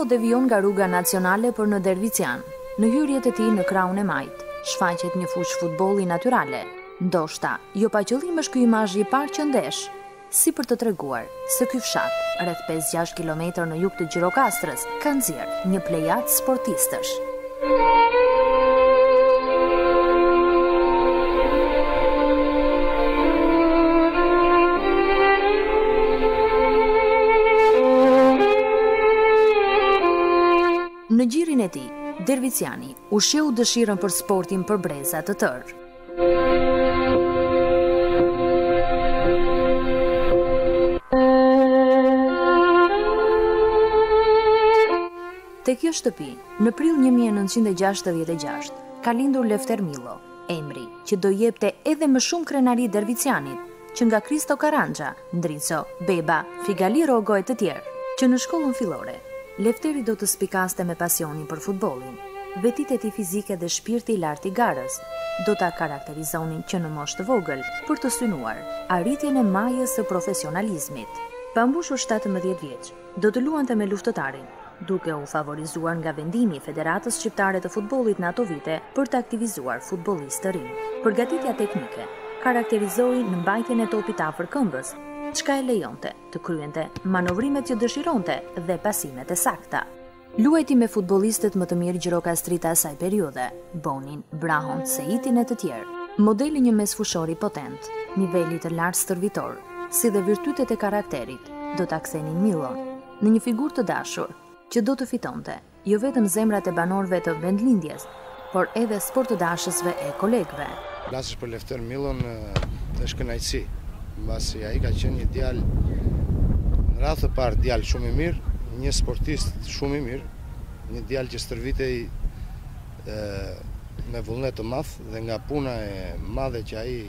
po devion nga rruga nacionale për në Dervician. Në hyrjet e tij në krahun e majt, shfaqet një fushë futbolli natyrale. Ndoshta, jo pa qëllim është ky imazh i parë që ndesh, si për të treguar se ky fshat, rreth 5-6 kilometër në jug të Gjirokastrës, ka nxjerr një plejad sportistësh. Në gjirin e tij, Derviciani ushqeu dëshirën për sportin për breza të tërë. Te kjo shtëpi, në prill 1966, ka lindur Lefter Millo, emri që do jepte edhe më shumë krenari Dervicianit, që nga Kristo Karanxha, Ndrico, Beba, Figali Rogo e të tjerë, që në shkollën fillore Lefteri do të spikaste me pasionin për futbollin. Vetit e tij fizike dhe shpirti i lartë i garës do ta karakterizonin që në moshë të vogël për të synuar arritjen e majës së profesionalizmit. Pa mbushur 17 vjeç, do të luante me luftëtarin, duke u favorizuar nga vendimi i Federatës Shqiptare të Futbollit në ato vite për të aktivizuar futbollistë të rinj. Përgatitja teknike karakterizoi në mbajtjen e topit afër këmbës, çka e lejonte të kryente manovrimet që dëshironte dhe pasimet e sakta. Luajti me futbollistët më të mirë Gjirokastrita asaj periudhe, Bonin, Brahon, Seitin e të tjerë. Modeli një mesfushori potent, niveli të lartë stërvitor, si dhe virtytet e karakterit, do ta kthenin Millon në një figurë të dashur, që do të fitonte jo vetëm zemrat e banorëve të vendlindjes, por edhe sportëdashësve e kolegëve. Flasësh për Lefter Millon është kënaqësi. Mbasi ai ka qenë një djalë në radhë të parë, djalë shumë i mirë, një sportist shumë i mirë, një djalë që stërvitej me vullnet të madh dhe nga puna e madhe që ai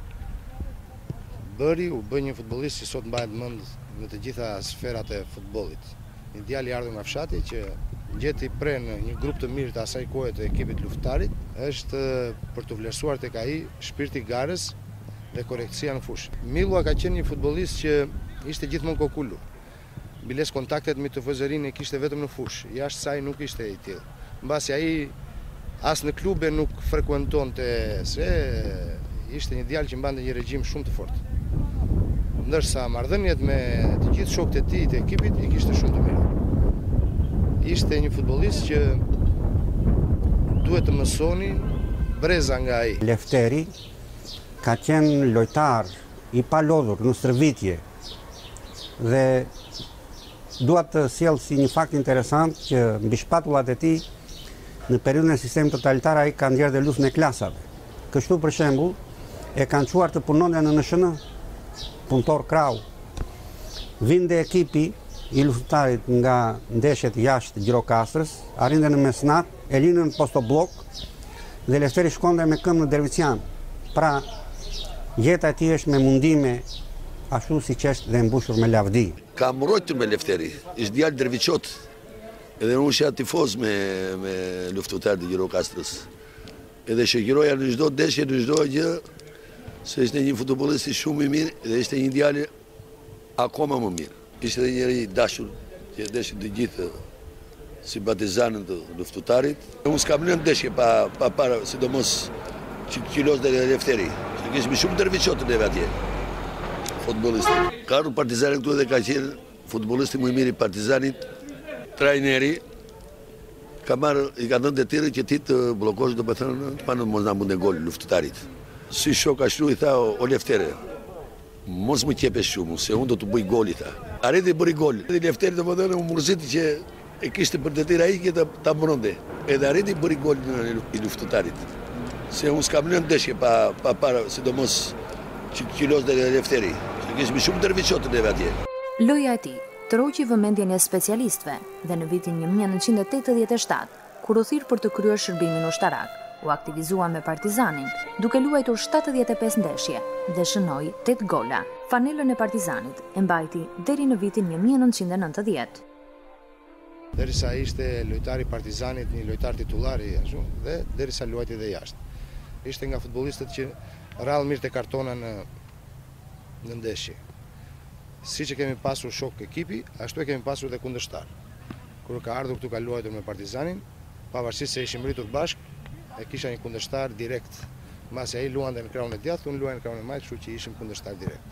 bëri, u bë një futbollist që sot mbahet mend në të gjitha sferat e futbollit. Një djalë i ardhur nga fshati që gjeti pre në një grup të mirë të asaj kohe të ekipit luftëtarit, është për të vlerësuar tek ai shpirti i garës dhe korektësia në fushë. Millo ka qenë një futbollist që ishte gjithmonë kokulur. Biles kontaktet me tifozërinë e kishte vetëm në fushë, jashtë saj nuk ishte i tillë. Mbasi ai as në klube nuk frekuentonte, se ishte një djalë që mbante një regjim shumë të fortë. Ndërsa marrëdhëniet me të gjithë shokët e tij të ekipit i kishte shumë të mira. Ishte një futbollist që duhet të mësonin breza nga ai. Lefteri ka qenë lojtar i palodhur në stërvitje dhe dua të sjell si një fakt interesant që mbi shpatullat e tij në periudhën e sistemit totalitar ai ka nxjerrë dhe luftën e klasave. Kështu për shembull e kanë çuar të punonte në NSHN, punëtor krau. Vinte ekipi i luftëtarit nga ndeshjet jashtë Gjirokastrës, arrinte në mesnat, e linën në postoblok dhe Lefteri shkonte me këmbë në Dervician. Pra jeta e tij është me mundime ashtu siç është dhe mbushur me lavdi. Ka mbrojtur me Lefteri, ishte djalë derviçot. Edhe unë isha tifoz me luftëtarët e Gjirokastrës. Edhe shoqëroja në çdo ndeshje, në çdo gjë, se ishte një futbollist shumë i mirë dhe ishte një djalë akoma më mirë. Ishte edhe njëri i dashur që deshin të gjithë simpatizanët të luftëtarit. Unë s'kam lënë ndeshje pa para, sidomos që kilos dhe Lefteri. Kishme shumë derviçotë neve atje, futbollistë. Ka ardhur Partizani këtu dhe ka qenë futbollisti më i mirë i Partizanit, trajneri, i ka dhënë detyrë që ti të bllokosh, do të thënë, pa në mos na mundë gol luftëtarit. Si shok ashtu i tha o Leftere, mos më qepesh shumë, se unë do të bëj gol, i tha. Arriti bëri gol. Edhe Lefteri do të thënë u murziti që e kishte për detyrë ai që ta mbronte. Edhe arriti bëri gol i luftëtarit. Se unë s'kam lënë ndeshje pa para, sidomos që kilos dhe Lefteri. Se kishme shumë derviçotë neve atje. Loja e tij troqi vëmendjen e specialistëve dhe në vitin 1987, kur u thirr për të kryer shërbimin ushtarak, u aktivizua me Partizanin, duke luajtur 75 ndeshje dhe shënoi 8 gola. Fanelën e Partizanit e mbajti deri në vitin 1990. Derisa ishte lojtar i Partizanit, një lojtar titullar i ashtu, dhe derisa luajti dhe jashtë. Ishte nga futbollistët që rrallë mirë të kartona në ndeshje. Si që kemi pasur shok ekipi, ashtu e kemi pasur dhe kundërshtar. kur ka ardhur këtu ka luajtur me Partizanin, pavarësisht se ishim rritur bashk, e kisha një kundërshtar direkt. Mbasi ai luante në krahun e djathtë, unë luaj në krahun e majtë, kështu që ishim kundërshtar direkt.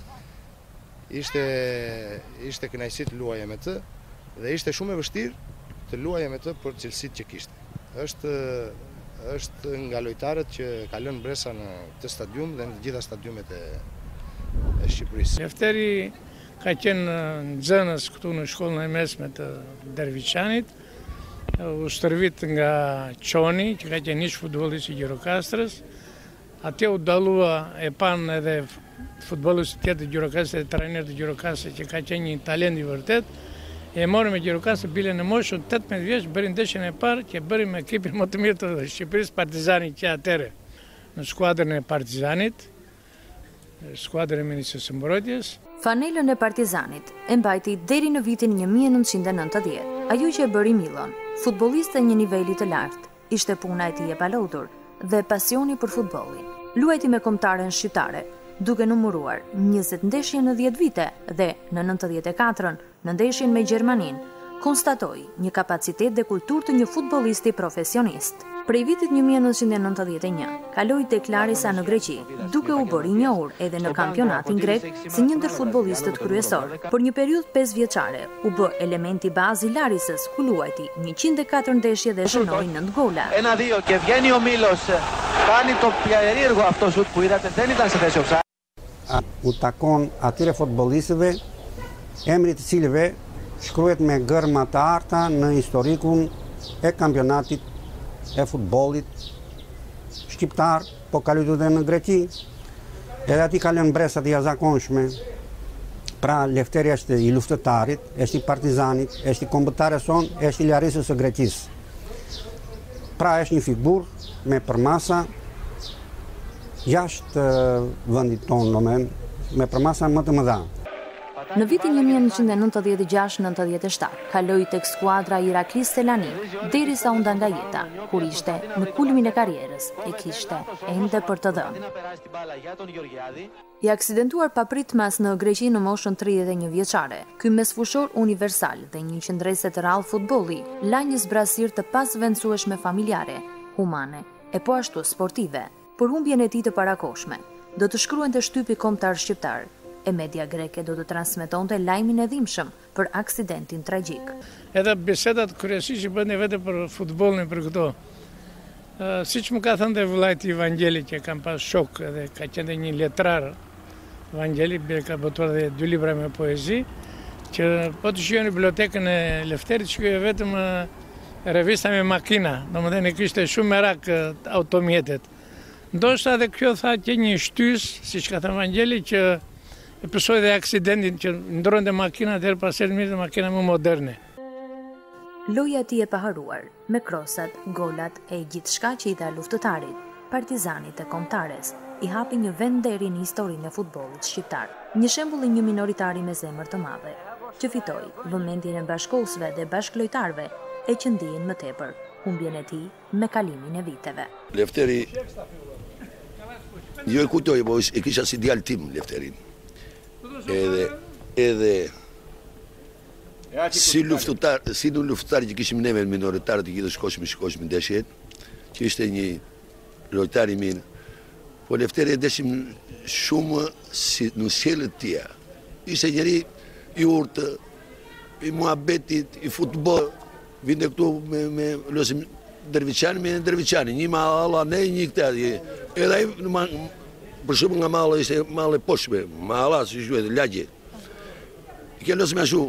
Ishte kënaqësi të luaja me të dhe ishte shumë e vështirë të luaja me të për cilësitë që kishte. Është nga lojtarët që ka lënë bresa në këtë stadium dhe në të gjitha stadiumet e Shqipërisë. Lefteri ka qenë nxënës këtu në shkollën e mesme të Derviçanit, u stërvit nga Çoni, që ka qenë ish futbollist i Gjirokastrës. Atje u dallua e pan edhe futbollist tjetër të Gjirokastrës, trajner të Gjirokastrës që ka qenë një talent i vërtet. E morëm me Gjirokastrë bile në moshën 18 vjeç, bëri ndeshjen e parë që bëri me ekipin më të mirë të Shqipërisë, Partizani, që atëre në skuadrën e Partizanit, skuadrën e Ministrisë së Mbrojtjes. Fanelën e Partizanit e mbajti deri në vitin 1990. Ajo që e bëri Millon, futbollist e një niveli të lartë, ishte puna e tij e palodhur dhe pasioni për futbollin. Luajti me kombëtaren shqiptare, duke numëruar 20 ndeshje në 10 vite dhe në 94-ën, në ndeshjen me Gjermanin, konstatoi një kapacitet dhe kulturë të një futbollisti profesionist. Prej vitit 1991, kaloi tek Larisa në Greqi, duke u bërë i njohur edhe në kampionatin grek si një ndër futbollistët kryesor. Për një periudhë 5 vjeçare, u bë elementi bazë i Larisës, ku luajti 104 ndeshje dhe shënoi 9 gola. 1-2 και βγαίνει ο Μήλος, κάνει το περίεργο αυτό σουτ που είδατε, δεν ήταν σε θέση offside. U takon atyre futbollistëve, emrit të cilëve shkruhet me gërma të arta në historikun e kampionatit e futbollit shqiptar, po ka luajtur edhe në Greqi. Edhe aty ka lënë bresa të jashtëzakonshme. Pra Lefteri është i luftëtarit, është i Partizanit, është i kombëtarës son, është i Larisës së Greqisë. Pra është një figurë me përmasa jashtë vendit tonë, me përmasa më të mëdha. Në vitin 1996-97 kaloi tek skuadra Iraklis Selani, derisa u nda nga jeta, kur ishte në kulmin e karrierës e kishte ende për të dhënë. I aksidentuar papritmas në Greqi në moshën 31 vjeçare, ky mesfushor universal dhe një qëndrese të rrallë futbolli la një zbrasir të pasvendësueshme familjare, humane e po ashtu sportive. Për humbjen e tij të parakoshme, do të shkruante shtypi kombëtar shqiptar, e media greke do të transmetonte lajmin e dhimbshëm për aksidentin tragjik. Edhe bisedat kryesisht i bënë vetë për futbollin për këto. Siç më ka thënë vëllai Vangeli që kam pas shok edhe ka qenë një letrar, Vangeli ka botuar edhe 2 libra me poezi, që po të shijoni bibliotekën e Lefterit shkruaj vetëm revista me makina, domethënë kishte shumë merak automjetet. Ndoshta edhe kjo tha që një shtys, siç ka thënë Vangeli, që e pësoj dhe aksidentin që ndronte makina deri pas 7 mirë makina më moderne. Loja e tij e paharuar, me krosat, golat e gjithçka që i dha luftëtarit, Partizanit e kombëtares, i hapi një vend deri në historinë e futbollit shqiptar. Një shembull i një minoritari me zemër të madhe, që fitoi vëmendjen e bashkëkohësve dhe bashkëlojtarëve e që ndihen më tepër humbjen e tij me kalimin e viteve. Lefteri, jo e kujtoj, po e kisha si djalë tim Lefterin. Edhe si në luftëtar që kishim neve në minoritarët i gjithë shkoshmi ndeshjet, që ishte një lojtar i mirë, po Lefteri e deshim shumë në sjelljet tija. Ishte njeri i urtë, i muhabetit, i futboll, vinte këtu me losim Derviçani, një malla, ne një këta. Edhe ai për shumë nga malla ishte malla e poshme, malla, si shuhet, lagje. I ke losim ashtu.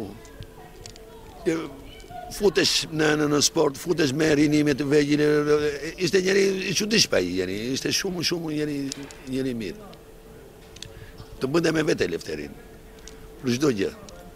Futesh në sport, futesh me rinimet të vegjël, ishte njeri i çuditshëm ai, ishte shumë njeri mirë. Të bënte me vete Lefterin, për çdo gjë.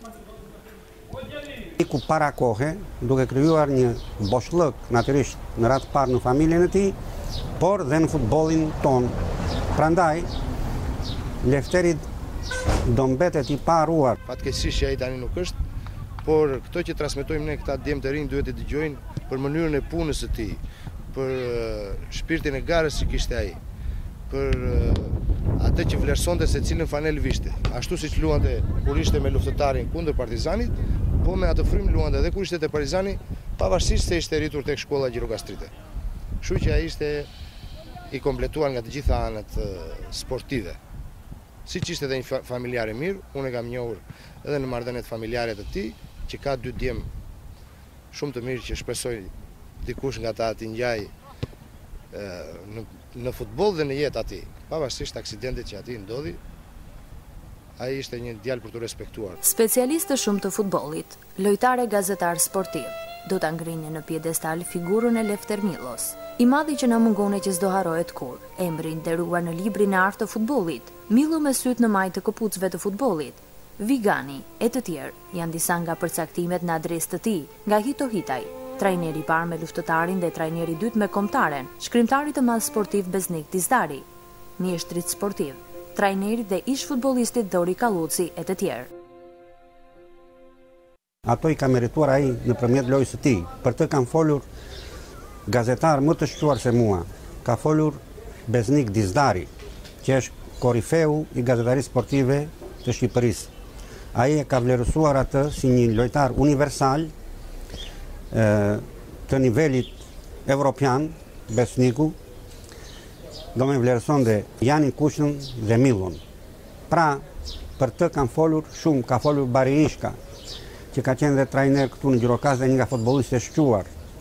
Ku para kohe, duke krijuar një boshllëk natyrisht në radhë parë në familjen e tij, por dhe në futbollin tonë. Prandaj Lefteri do mbetet i paruar. Fatkeqësisht ai tani nuk është, por këto që transmetojmë ne këta djemë të rinj duhet të dëgjojnë për mënyrën e punës së tij, për shpirtin e garës që kishte ai, për atë që vlerësonte se cilën fanel vishte. Ashtu siç luante kur ishte me luftëtarin kundër Partizanit, po me atë frym luante dhe kur ishte te Partizani, pavarësisht se ishte rritur tek shkolla Gjirokastrite. Kështu që ai ishte i kompletuar nga të gjitha anët sportive. Siç ishte edhe një familjar i mirë, unë e kam njohur edhe në marrëdhëniet familjare të tij, që ka 2 djem shumë të mirë që shpresoj dikush nga ta t'i ngjaj në futboll dhe në jetë atij. Pavarësisht aksidentit që atij ndodhi, ai ishte një djalë për të respektuar. Specialistë shumë të futbollit, lojtar e gazetar sportiv, do ta ngrinë në piedestal figurën e Lefter Millos, i madhi që na mungone që s'do harrohet kur, emri nderuar në librin e art të futbollit, Millo me syt në majtë të këpucëve të futbollit, Vigani e të tjerë janë disa nga përcaktimet në adresë të tij, nga Hito Hitaj, trajneri i parë me luftëtarin dhe trajneri i dytë me kombëtaren, shkrimtari të madh sportiv Besnik Dizdari, mjeshtrit sportiv, trajnerit dhe ish futbollistit Dori Kalluci e të tjerë. Ato i ka merituar ai nëpërmjet lojës së tij. Për të kanë folur gazetar më të shquar se mua. Ka folur Besnik Dizdari, që është korifeu i gazetarisë sportive të Shqipërisë. Ai e ka vlerësuar atë si një lojtar universal të nivelit evropian, Besniku, do me vlerëson dhe Janin Kuçnën dhe Millon. Pra, për të kanë folur shumë, ka folur Bariishka, që ka qenë dhe trajner këtu në Gjirokastë dhe një nga futbollistët e shquar.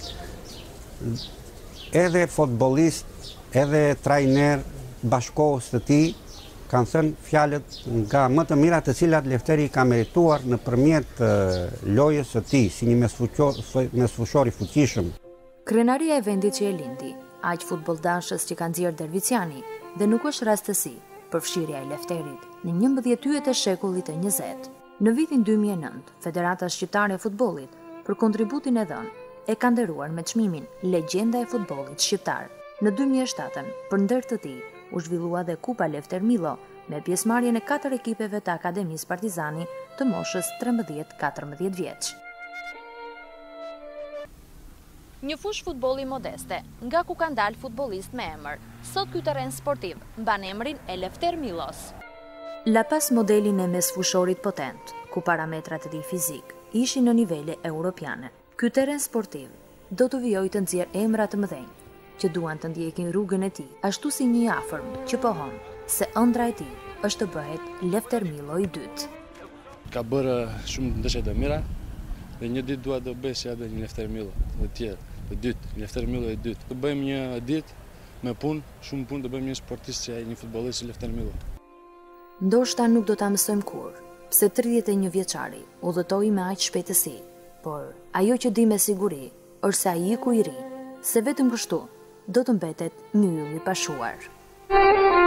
Edhe futbollist, edhe trajner bashkohës të tij kanë thënë fjalët nga më të mirat të cilat Lefteri ka merituar nëpërmjet lojës së tij si një mesfushor i fuqishëm. Krenaria e vendit që e lindi, aq futbolldashës që kanë nxjerrë Derviciani, dhe nuk është rastësi përfshirja e Lefterit në 11 yjet e shekullit të 20. Në vitin 2009, Federata Shqiptare e Futbollit, për kontributin e dhënë, e ka nderuar me çmimin Legjenda e futbollit shqiptar. Në 2007, për ndër të tij, u zhvillua dhe Kupa Lefter Millo, me pjesëmarrjen e 4 ekipeve të Akademisë Partizani të moshës 13-14 vjeç. Një fush futbolli modeste, nga ku ka ndalë futbollist me emër. Sot ky terren sportiv mban emrin e Lefter Millos. La pas modelin e mesfushorit potent, ku parametrat e tij fizik ishin në nivele europiane. Ky terren sportiv do të vijojë të nxjerrë emra të mëdhenj, që duan të ndjekin rrugën e tij, ashtu si një afërm që pohon se ëndra e tij është të bëhet Lefter Millo i dytë. Ka bërë shumë ndeshje të mira dhe një ditë dua të bëj si edhe një Lefter Millo të tjerë, të dytë, Lefter Millo i dytë. Të bëjmë një ditë me punë, shumë punë, të bëjmë një sportist si ai, një futbollist si Lefter Millo. Ndoshta nuk do ta mësojmë kur, pse 31 vjeçari udhëtoi me aq shpejtësi, por ajo që di me siguri është se ai iku i ri, se vetëm kështu do të mbetet një yll i pashuar.